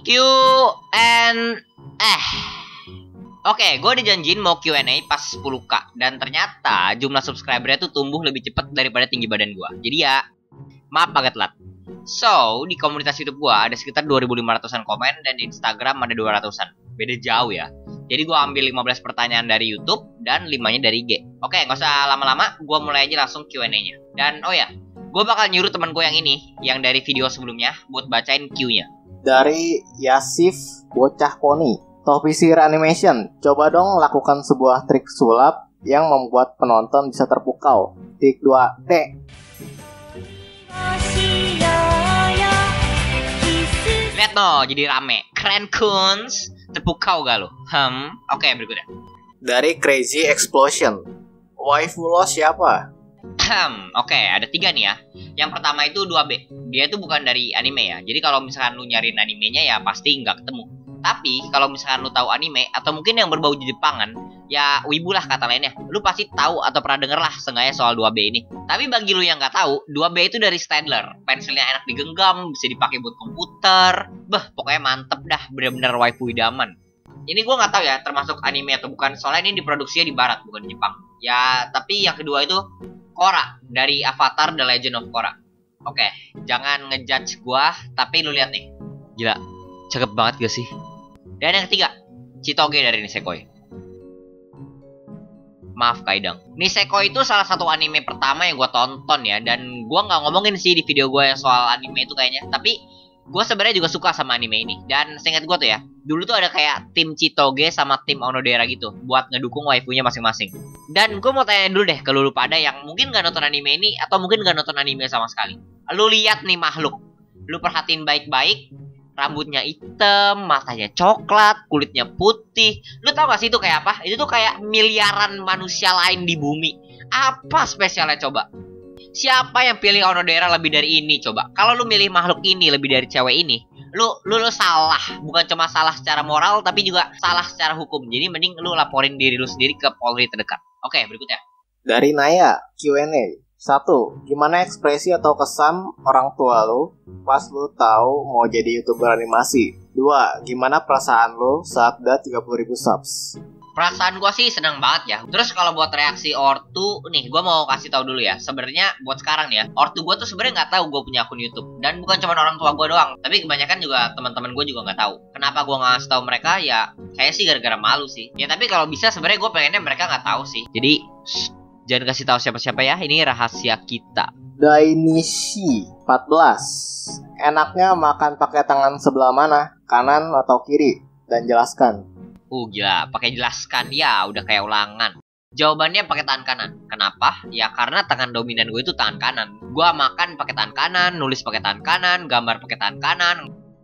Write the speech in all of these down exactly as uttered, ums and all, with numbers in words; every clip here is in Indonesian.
Q and eh Oke, gue dijanjiin mau Q and A pas sepuluh K. Dan ternyata jumlah subscribernya tuh tumbuh lebih cepat daripada tinggi badan gue. Jadi ya, maaf agak telat. So, di komunitas YouTube gue ada sekitar dua ribu lima ratusan komen. Dan di Instagram ada dua ratusan. Beda jauh ya. Jadi gue ambil lima belas pertanyaan dari YouTube dan limanya dari I G. Oke, gak usah lama-lama, gue mulai aja langsung Q and A-nya. Dan oh ya, gue bakal nyuruh teman gue yang ini, yang dari video sebelumnya, buat bacain Q-nya. Dari Yasif Bocah Poni. Tofisir Animation, coba dong lakukan sebuah trik sulap yang membuat penonton bisa terpukau. Tik dua T. Lihat no, jadi rame. Keren Kunz, terpukau gak lo? Hmm, oke okay, berikutnya. Dari Crazy Explosion, waifu lo siapa? Hmm, oke okay, ada tiga nih ya. Yang pertama itu dua B. Dia itu bukan dari anime ya. Jadi kalau misalkan lu nyariin animenya ya pasti nggak ketemu. Tapi kalau misalkan lu tahu anime atau mungkin yang berbau Jepangan, ya wibu lah kata lainnya. Lu pasti tahu atau pernah denger lah seenggaknya soal dua B ini. Tapi bagi lu yang nggak tahu, dua B itu dari Stadler. Pensilnya enak digenggam, bisa dipakai buat komputer. Beh, pokoknya mantep dah, bener-bener waifu idaman. Ini gue nggak tahu ya termasuk anime atau bukan, soalnya ini diproduksinya di barat bukan di Jepang. Ya, tapi yang kedua itu Korra dari Avatar The Legend of Korra. Oke, jangan ngejudge gua, tapi lu lihat nih. Gila, cakep banget gak sih? Dan yang ketiga, Chitoge dari Nisekoi. Maaf Kaidang. Nisekoi itu salah satu anime pertama yang gue tonton ya. Dan gue gak ngomongin sih di video gue yang soal anime itu kayaknya. Tapi gue sebenarnya juga suka sama anime ini. Dan seingat gue tuh ya, dulu tuh ada kayak tim Chitoge sama tim Onodera gitu, buat ngedukung waifunya masing-masing. Dan gue mau tanya dulu deh ke lu pada yang mungkin gak nonton anime ini, atau mungkin gak nonton anime sama sekali. Lu lihat nih makhluk, lu perhatiin baik-baik. Rambutnya hitam, matanya coklat, kulitnya putih. Lu tau gak sih itu kayak apa? Itu tuh kayak miliaran manusia lain di bumi. Apa spesialnya coba? Siapa yang pilih Onodera lebih dari ini coba? Kalau lu milih makhluk ini lebih dari cewek ini, lu, lu lu salah. Bukan cuma salah secara moral, tapi juga salah secara hukum. Jadi mending lu laporin diri lu sendiri ke Polri terdekat. Oke, berikutnya. Dari Naya, Q and A. Satu, gimana ekspresi atau kesan orang tua lu pas lu tahu mau jadi YouTuber animasi? Dua, gimana perasaan lu saat udah tiga puluh ribu subs? Perasaan gua sih seneng banget ya. Terus kalau buat reaksi ortu, nih gua mau kasih tahu dulu ya. Sebenarnya buat sekarang nih ya, ortu gua tuh sebenarnya nggak tahu gua punya akun YouTube. Dan bukan cuma orang tua gua doang, tapi kebanyakan juga teman-teman gua juga nggak tahu. Kenapa gua nggak ngasih tahu mereka? Ya kayak sih gara-gara malu sih. Ya tapi kalau bisa sebenarnya gua pengennya mereka nggak tahu sih. Jadi shh, jangan kasih tahu siapa-siapa ya, ini rahasia kita. Dainishi empat belas. Enaknya makan pakai tangan sebelah mana? Kanan atau kiri? Dan jelaskan. Uh gila, pakai jelaskan ya, udah kayak ulangan. Jawabannya pakai tangan kanan. Kenapa? Ya karena tangan dominan gue itu tangan kanan. Gue makan pakai tangan kanan, nulis pakai tangan kanan, gambar pakai tangan kanan,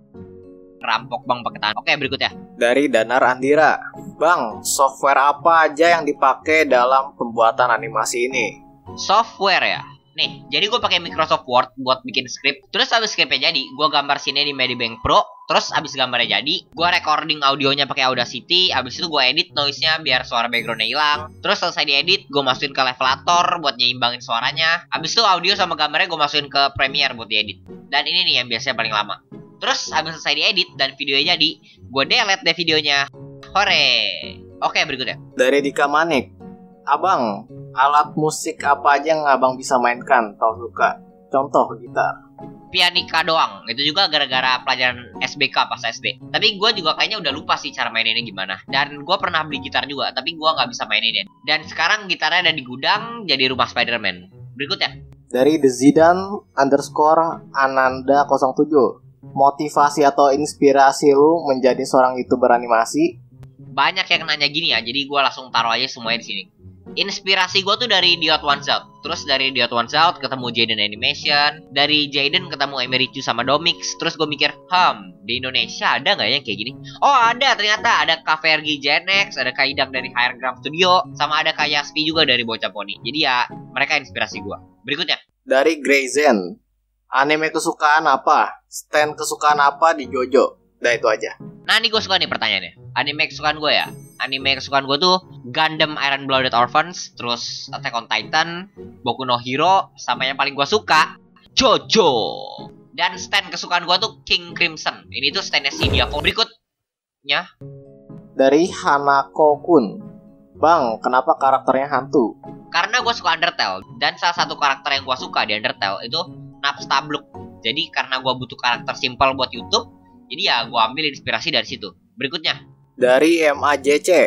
rampok bang pakai tangan. Oke, berikutnya. Dari Danar Andira. Bang, software apa aja yang dipakai dalam pembuatan animasi ini? Software ya? Nih, jadi gue pakai Microsoft Word buat bikin script. Terus abis scriptnya jadi, gue gambar sini di Medibank Pro. Terus abis gambarnya jadi, gue recording audionya pakai Audacity. Abis itu gue edit noise-nya biar suara background-nya hilang. Terus selesai diedit, gue masukin ke levelator buat nyimbangin suaranya. Abis itu audio sama gambarnya gue masukin ke Premiere buat diedit. Dan ini nih yang biasanya paling lama. Terus abis selesai diedit dan videonya jadi, gue delete deh videonya. Hore. Oke, berikutnya. Dari Dika Manik. Abang, alat musik apa aja yang abang bisa mainkan atau suka? Contoh gitar. Pianika doang. Itu juga gara-gara pelajaran S B K pas S D. Tapi gue juga kayaknya udah lupa sih cara maininnya gimana. Dan gue pernah beli gitar juga, tapi gue nggak bisa mainin. Dan sekarang gitarnya ada di gudang jadi rumah Spider-Man. Berikutnya. Dari The Zidan underscore Ananda nol tujuh. Motivasi atau inspirasi lu menjadi seorang YouTuber animasi? Banyak yang nanya gini ya, jadi gue langsung taruh aja semuanya di sini. Inspirasi gue tuh dari Diot One Out. Terus dari Diot One Out ketemu Jaden Animation. Dari Jaden ketemu Emerichu sama Domix. Terus gue mikir, hmm, di Indonesia ada nggak yang kayak gini? Oh ada, ternyata ada K V R G Genex, ada Kaidang dari Higher Ground Studio, sama ada Kayaspi juga dari Bocah Poni. Jadi ya, mereka inspirasi gue. Berikutnya. Dari Grayzen. Anime kesukaan apa? Stand kesukaan apa di Jojo? Udah itu aja. Nah ini gue suka nih pertanyaannya. Anime kesukaan gue ya. Anime kesukaan gue tuh Gundam Iron Blooded Orphans, terus Attack on Titan, Boku no Hero, sama yang paling gue suka Jojo. Dan stand kesukaan gue tuh King Crimson. Ini tuh standnya si Diavo. Berikutnya dari Hanako Kun. Bang, kenapa karakternya hantu? Karena gue suka Undertale. Dan salah satu karakter yang gue suka di Undertale itu Napstablook. Jadi karena gue butuh karakter simple buat YouTube, jadi ya gue ambil inspirasi dari situ. Berikutnya dari M A J C.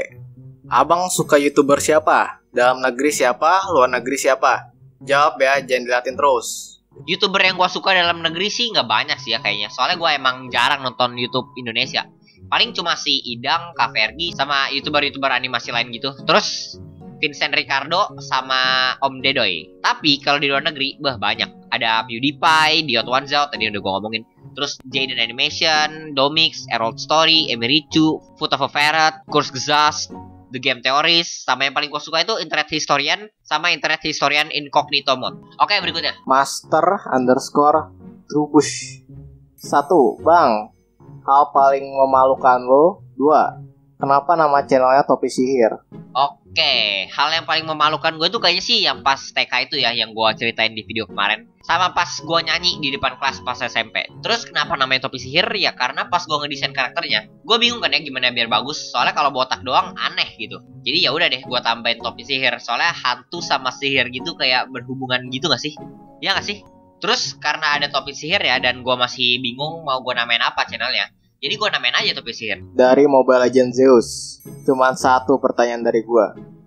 Abang suka YouTuber siapa? Dalam negeri siapa? Luar negeri siapa? Jawab ya, jangan diliatin terus. YouTuber yang gue suka dalam negeri sih nggak banyak sih ya kayaknya. Soalnya gue emang jarang nonton YouTube Indonesia. Paling cuma si Idang, Kak Fergie, sama YouTuber-YouTuber animasi lain gitu. Terus Vincent Ricardo sama Om Dedoy. Tapi kalau di luar negeri, bah banyak. Ada PewDiePie, Diot Wanzao, tadi udah gue ngomongin. Terus Jaden Animation, Domix, Errol Story, Emirichu, Foot of a Ferret, Kurs Gzast, The Game Theorist, sama yang paling gue suka itu Internet Historian, sama Internet Historian Incognito Mode. Oke, berikutnya. Master underscore Trubush. Satu, Bang, hal paling memalukan lo. Dua, kenapa nama channelnya Topi Sihir? Oke, hal yang paling memalukan gue tuh kayaknya sih yang pas T K itu ya, yang gue ceritain di video kemarin. Sama pas gue nyanyi di depan kelas pas S M P. Terus kenapa namanya Topi Sihir? Ya karena pas gue ngedesain karakternya, gue bingung kan ya gimana biar bagus. Soalnya kalau botak doang aneh gitu. Jadi ya udah deh, gue tambahin Topi Sihir. Soalnya hantu sama sihir gitu kayak berhubungan gitu gak sih? Ya gak sih? Terus karena ada Topi Sihir ya, dan gue masih bingung mau gue namain apa channelnya. Jadi gue namain aja Topi Sihir. Dari Mobile Legends Zeus. Cuman satu pertanyaan dari gue.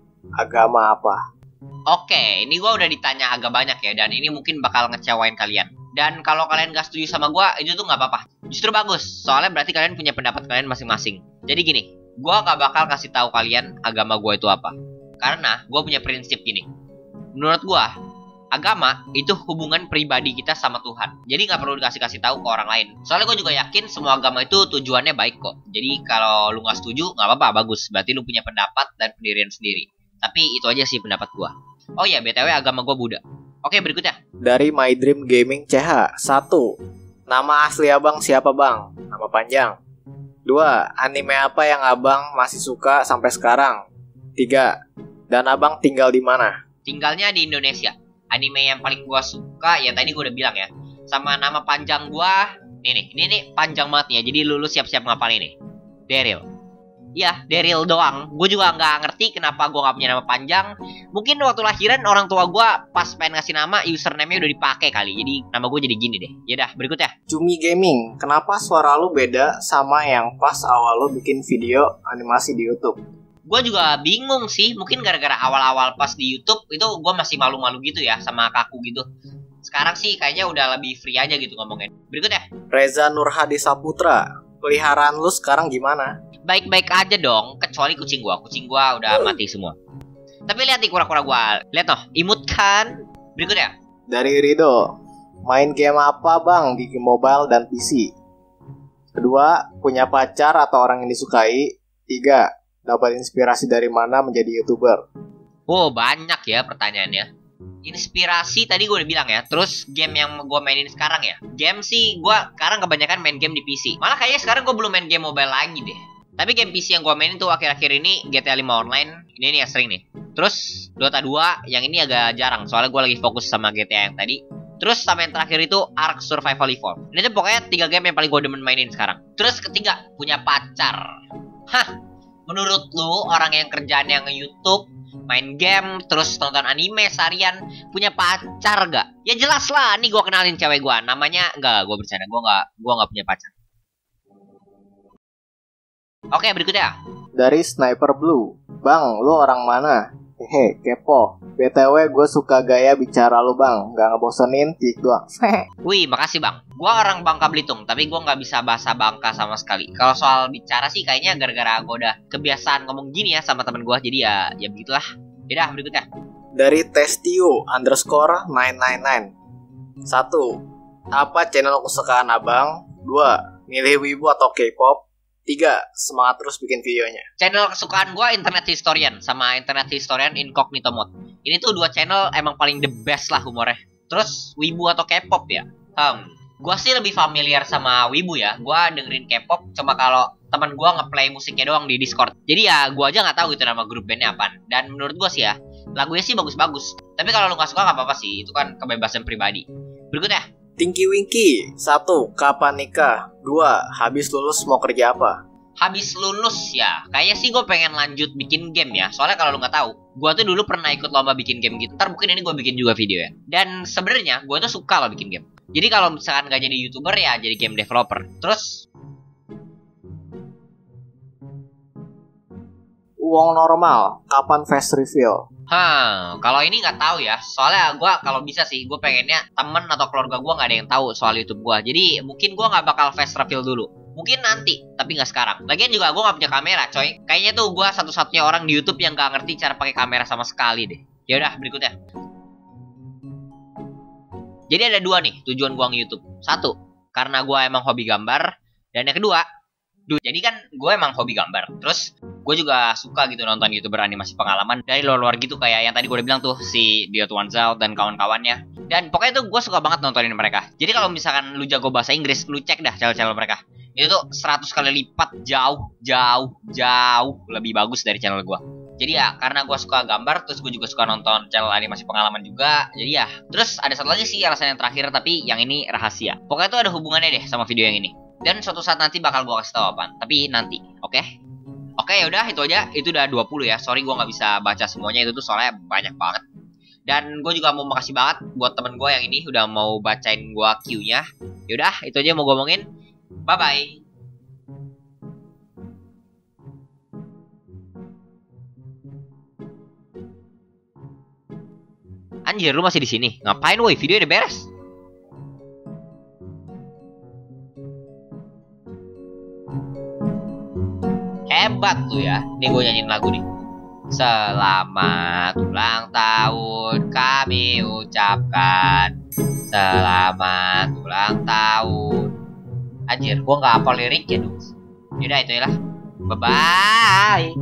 Agama apa? Oke, ini gue udah ditanya agak banyak ya, dan ini mungkin bakal ngecewain kalian. Dan kalau kalian gak setuju sama gue, itu tuh gak apa-apa. Justru bagus, soalnya berarti kalian punya pendapat kalian masing-masing. Jadi gini, gue gak bakal kasih tahu kalian agama gue itu apa. Karena gue punya prinsip gini. Menurut gue, agama itu hubungan pribadi kita sama Tuhan. Jadi gak perlu dikasih-kasih tahu ke orang lain. Soalnya gue juga yakin semua agama itu tujuannya baik kok. Jadi kalau lu gak setuju, gak apa-apa, bagus. Berarti lu punya pendapat dan pendirian sendiri. Tapi itu aja sih pendapat gue. Oh iya, B T W agama gue Buddha. Oke, berikutnya. Dari My Dream Gaming C H. Satu, nama asli abang siapa bang? Nama panjang. Dua, anime apa yang abang masih suka sampai sekarang? Tiga, dan abang tinggal di mana? Tinggalnya di Indonesia. Anime yang paling gue suka, ya tadi gue udah bilang ya. Sama nama panjang gue, nih nih, ini nih panjang banget nih ya. Jadi lu, lu siap-siap ngapalin nih. Daryl. Ya, Daryl doang. Gue juga nggak ngerti kenapa gue nggak punya nama panjang. Mungkin waktu lahiran orang tua gue pas pengen ngasih nama, username-nya udah dipakai kali. Jadi nama gue jadi gini deh. Yaudah, berikutnya. Cumi Gaming, kenapa suara lu beda sama yang pas awal lu bikin video animasi di YouTube? Gue juga bingung sih. Mungkin gara-gara awal-awal pas di YouTube itu gue masih malu-malu gitu ya, sama kaku gitu. Sekarang sih kayaknya udah lebih free aja gitu ngomongin. Berikutnya. Reza Nurhadi Saputra, peliharaan lu sekarang gimana? Baik-baik aja dong, kecuali kucing gua. Kucing gua udah mati semua. Tapi lihat nih kura-kura gua. Lihat noh, imut kan? Berikutnya. Dari Rido, main game apa bang di game mobile dan P C? Kedua, punya pacar atau orang yang disukai? Tiga, dapat inspirasi dari mana menjadi YouTuber? Oh, banyak ya pertanyaannya. Inspirasi tadi gue udah bilang ya. Terus game yang gue mainin sekarang ya. Game sih gue sekarang kebanyakan main game di P C. Malah kayaknya sekarang gue belum main game mobile lagi deh. Tapi game P C yang gue mainin tuh akhir-akhir ini G T A lima Online. Ini nih yang sering nih. Terus Dota dua, yang ini agak jarang. Soalnya gue lagi fokus sama G T A yang tadi. Terus sama yang terakhir itu Ark Survival Evolved. Ini tuh pokoknya tiga game yang paling gue demen mainin sekarang. Terus ketiga, punya pacar. Hah, menurut lu orang yang kerjaannya nge-YouTube, main game, terus nonton anime seharian, punya pacar gak? Ya jelas lah, nih gue kenalin cewek gue. Namanya, enggak, gue bercanda. Gue gak, gue gak punya pacar. Oke, berikutnya. Dari Sniper Blue, bang, lu orang mana? Hehe, kepo. B T W gue suka gaya bicara lu bang, gak ngebosenin, tik doang. Wih, makasih bang. Gue orang Bangka Belitung, tapi gue gak bisa bahasa Bangka sama sekali. Kalau soal bicara sih kayaknya gara-gara gue udah kebiasaan ngomong gini ya sama temen gue. Jadi ya, ya begitulah. Yaudah, berikutnya. Dari Testio underscore nine nine nine. Satu, apa channel kesukaan abang? Dua, milih wibu atau K-pop? Tiga, semangat terus bikin videonya. Channel kesukaan gue Internet Historian sama Internet Historian Incognito Mode. Ini tuh dua channel emang paling the best lah humornya. Terus wibu atau K-pop ya? Hmm, gue sih lebih familiar sama wibu ya. Gue dengerin K-pop cuma kalau teman gue ngeplay musiknya doang di Discord. Jadi ya gue aja nggak tahu gitu nama grup bandnya apaan. Dan menurut gue sih ya, lagunya sih bagus-bagus. Tapi kalau lu nggak suka nggak apa-apa sih. Itu kan kebebasan pribadi. Berikutnya. Tinky Winky. Satu, kapan nikah? Dua, habis lulus mau kerja apa? Habis lulus ya, kayaknya sih gue pengen lanjut bikin game ya. Soalnya kalau lu nggak tahu, gue tuh dulu pernah ikut lomba bikin game gitu. Ntar mungkin ini gue bikin juga video ya. Dan sebenarnya gue tuh suka loh bikin game. Jadi kalau misalkan nggak jadi YouTuber ya jadi game developer. Terus Uang normal, kapan face reveal? Hah, kalau ini nggak tahu ya. Soalnya gue kalau bisa sih, gue pengennya temen atau keluarga gue nggak ada yang tahu soal YouTube gue. Jadi mungkin gue nggak bakal face reveal dulu. Mungkin nanti, tapi nggak sekarang. Lagian juga gue nggak punya kamera, coy. Kayaknya tuh gue satu-satunya orang di YouTube yang nggak ngerti cara pakai kamera sama sekali deh. Ya udah, berikutnya. Jadi ada dua nih tujuan gue nge-YouTube. Satu, karena gue emang hobi gambar. Dan yang kedua, duh, jadi kan gue emang hobi gambar. Terus gue juga suka gitu nonton YouTuber animasi pengalaman dari luar-luar gitu, kayak yang tadi gue udah bilang tuh si Diot One Out dan kawan-kawannya. Dan pokoknya tuh gue suka banget nontonin mereka. Jadi kalau misalkan lu jago bahasa Inggris, lu cek dah channel-channel mereka. Itu tuh seratus kali lipat jauh, jauh, jauh lebih bagus dari channel gue. Jadi ya, karena gue suka gambar, terus gue juga suka nonton channel animasi pengalaman juga. Jadi ya, terus ada satu lagi sih alasan yang terakhir, tapi yang ini rahasia. Pokoknya tuh ada hubungannya deh sama video yang ini. Dan suatu saat nanti bakal gue kasih tau apaan. Tapi nanti, oke? Okay? Oke, okay, yaudah, itu aja. Itu udah dua puluh ya. Sorry gue nggak bisa baca semuanya, itu tuh soalnya banyak banget. Dan gue juga mau makasih banget buat temen gue yang ini udah mau bacain gue Q-nya. Yaudah, itu aja yang mau gue omongin. Bye-bye. Anjir, lu masih di sini? Ngapain woi? Video udah beres. Hebat tuh ya. Nih gue nyanyiin lagu nih. Selamat ulang tahun kami ucapkan. Selamat ulang tahun. Anjir, gue gak hafal liriknya dong. Yaudah, itu ya lah. Bye-bye.